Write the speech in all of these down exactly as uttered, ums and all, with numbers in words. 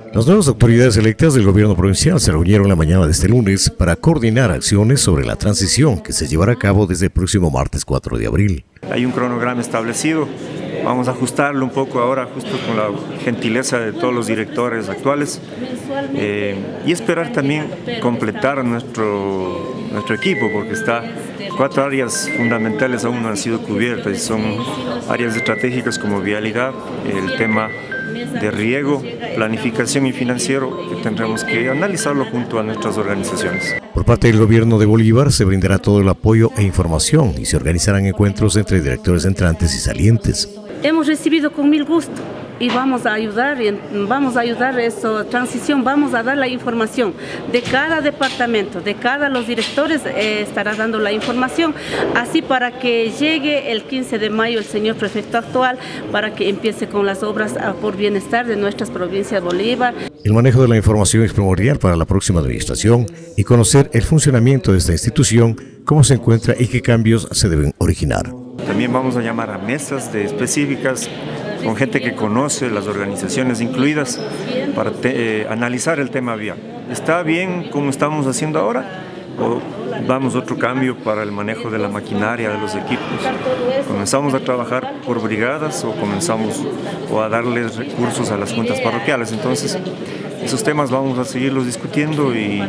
Las nuevas autoridades electas del gobierno provincial se reunieron la mañana de este lunes para coordinar acciones sobre la transición que se llevará a cabo desde el próximo martes cuatro de abril. Hay un cronograma establecido, vamos a ajustarlo un poco ahora justo con la gentileza de todos los directores actuales eh, y esperar también completar nuestro, nuestro equipo, porque está cuatro áreas fundamentales aún no han sido cubiertas y son áreas estratégicas como vialidad, el tema de riego, planificación y financiero, que tendremos que analizarlo junto a nuestras organizaciones. Por parte del gobierno de Bolívar se brindará todo el apoyo e información y se organizarán encuentros entre directores entrantes y salientes. Hemos recibido con mil gusto y vamos a ayudar, vamos a ayudar a esta transición, vamos a dar la información de cada departamento, de cada los directores eh, estará dando la información, así para que llegue el quince de mayo el señor prefecto actual, para que empiece con las obras por bienestar de nuestras provincias de Bolívar. El manejo de la información es primordial para la próxima administración y conocer el funcionamiento de esta institución, cómo se encuentra y qué cambios se deben originar. También vamos a llamar a mesas de específicas con gente que conoce las organizaciones incluidas para te, eh, analizar el tema vial. ¿Está bien como estamos haciendo ahora? ¿O damos otro cambio para el manejo de la maquinaria, de los equipos? ¿Comenzamos a trabajar por brigadas o comenzamos o a darles recursos a las juntas parroquiales? Entonces, esos temas vamos a seguirlos discutiendo y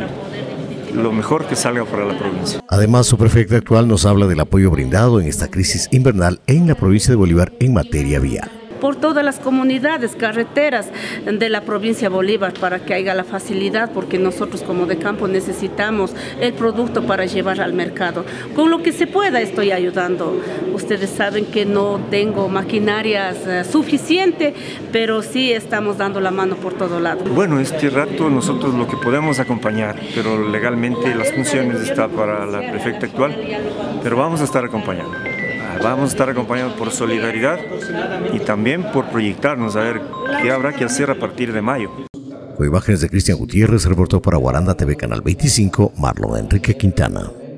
lo mejor que salga para la provincia. Además, su prefecta actual nos habla del apoyo brindado en esta crisis invernal en la provincia de Bolívar en materia vial. Por todas las comunidades, carreteras de la provincia de Bolívar, para que haya la facilidad, porque nosotros como de campo necesitamos el producto para llevar al mercado. Con lo que se pueda estoy ayudando. Ustedes saben que no tengo maquinarias uh, suficiente, pero sí estamos dando la mano por todo lado. Bueno, este rato nosotros lo que podemos acompañar, pero legalmente las funciones están para la prefecta actual, pero vamos a estar acompañando. Vamos a estar acompañados por solidaridad y también por proyectarnos a ver qué habrá que hacer a partir de mayo. Con imágenes de Cristian Gutiérrez, reportó para Guaranda T V Canal veinticinco, Marlon Enrique Quintana.